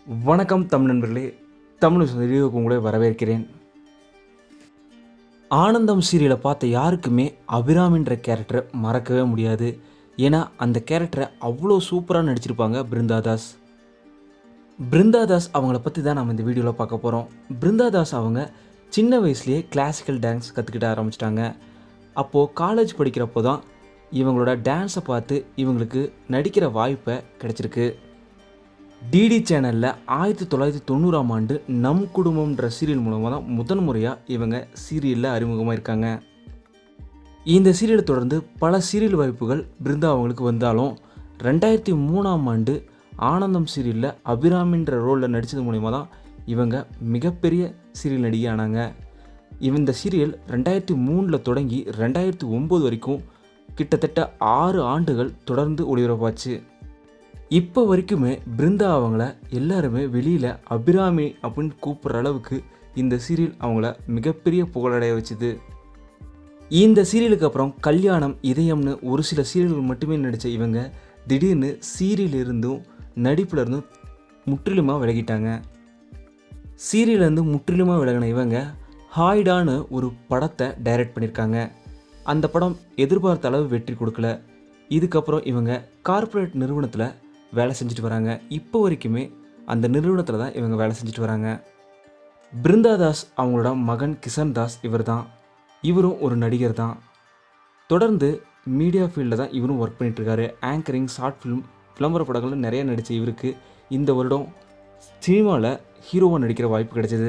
வணக்கம் தமிழ் நண்பர்களே, தமிழ் வீடியோவுக்கு உங்களை வரவேற்கிறேன். ஆனந்தம் சீரியலை பார்த்த யாருக்குமே அபிராமின்ற கேரக்டரை மறக்கவே முடியாது. ஏன்னா அந்த கேரக்டரை அவ்வளோ சூப்பராக நடிச்சிருப்பாங்க பிருந்தாதாஸ். பிருந்தாதாஸ் அவங்கள பற்றி தான் நம்ம இந்த வீடியோவில் பார்க்க போகிறோம். பிருந்தாதாஸ் அவங்க சின்ன வயசுலேயே கிளாசிக்கல் டான்ஸ் கற்றுக்கிட்ட ஆரம்பிச்சிட்டாங்க. அப்போது காலேஜ் படிக்கிறப்போ தான் இவங்களோட டான்ஸை பார்த்து இவங்களுக்கு நடிக்கிற வாய்ப்பை கிடச்சிருக்கு. டிடி சேனலில் 1990ஆம் ஆண்டு நம் குடும்பம்ன்ற சீரியல் மூலமாக தான் முதன் முறையாக இவங்க சீரியலில் அறிமுகமாக இருக்காங்க. இந்த சீரியலை தொடர்ந்து பல சீரியல் வாய்ப்புகள் பிருந்தா அவங்களுக்கு வந்தாலும் 2003ஆம் ஆண்டு ஆனந்தம் சீரியலில் அபிராமின்ற ரோலில் நடித்தது மூலமா தான் இவங்க மிகப்பெரிய சீரியல் நடிகை ஆனாங்க. இந்த சீரியல் 2003 தொடங்கி 2009 வரைக்கும் கிட்டத்தட்ட 6 ஆண்டுகள் தொடர்ந்து ஒளிபரப்பாச்சு. இப்போ வரைக்குமே பிருந்தா அவங்கள எல்லாருமே வெளியில் அபிராமி அப்படின்னு கூப்பிட்ற அளவுக்கு இந்த சீரியல் அவங்கள மிகப்பெரிய புகழடைய வச்சுது. இந்த சீரியலுக்கு அப்புறம் கல்யாணம், இதயம்னு ஒரு சில சீரியல்கள் மட்டுமே நடித்த இவங்க திடீர்னு சீரியல் இருந்தும் நடிப்பில் இருந்தும் முற்றிலுமாக விலகிட்டாங்க. சீரியலேருந்து முற்றிலுமாக விலகின இவங்க ஹாய்டான்னு ஒரு படத்தை டைரக்ட் பண்ணியிருக்காங்க. அந்த படம் எதிர்பார்த்த அளவு வெற்றி கொடுக்கல. இதுக்கப்புறம் இவங்க கார்ப்பரேட் நிறுவனத்தில் வேலை செஞ்சுட்டு வராங்க. இப்போ வரைக்குமே அந்த நிறுவனத்தில் தான் இவங்க வேலை செஞ்சுட்டு வராங்க. பிருந்தாதாஸ் அவங்களோட மகன் கிஷன் தாஸ் இவர் தான். இவரும் ஒரு நடிகர் தான். தொடர்ந்து மீடியா ஃபீல்டில் தான் இவரும் ஒர்க் பண்ணிகிட்ருக்காரு. ஆங்கரிங், ஷார்ட் ஃபிலிம், விளம்பர படங்கள் நிறைய நடித்த இவருக்கு இந்த வருடம் சினிமாவில் ஹீரோவாக நடிக்கிற வாய்ப்பு கிடைச்சிது.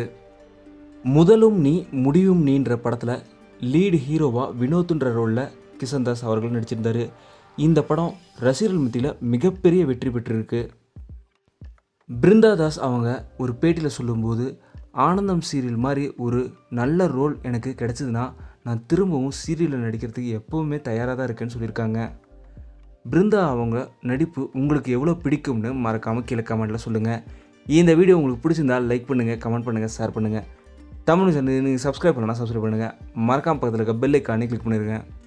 முதலும் நீ முடிவும் நீன்ற படத்தில் லீடு ஹீரோவாக வினோத்துன்ற ரோலில் கிஷன் தாஸ் அவர்கள் நடிச்சிருந்தார். இந்த படம் ரசிகர்கள் மத்தியில் மிகப்பெரிய வெற்றி பெற்றிருக்கு. பிருந்தாதாஸ் அவங்க ஒரு பேட்டியில் சொல்லும்போது, ஆனந்தம் சீரியல் மாதிரி ஒரு நல்ல ரோல் எனக்கு கிடைச்சதுன்னா நான் திரும்பவும் சீரியலில் நடிக்கிறதுக்கு எப்போவுமே தயாராக தான் இருக்கேன்னு சொல்லியிருக்காங்க. பிருந்தா அவங்க நடிப்பு உங்களுக்கு எவ்வளோ பிடிக்கும்னு மறக்காமல் கீழே கமெண்ட்டில் சொல்லுங்கள். இந்த வீடியோ உங்களுக்கு பிடிச்சிருந்தால் லைக் பண்ணுங்கள், கமெண்ட் பண்ணுங்கள், ஷேர் பண்ணுங்கள். தமிழ் சேனல் நீங்கள் சப்ஸ்கிரைப் பண்ணலாம், சப்ஸ்கிரைப் பண்ணுங்கள். மறக்காமல் பக்கத்தில் இருக்க பெல் ஐக்கானே கிளிக் பண்ணிடுங்க.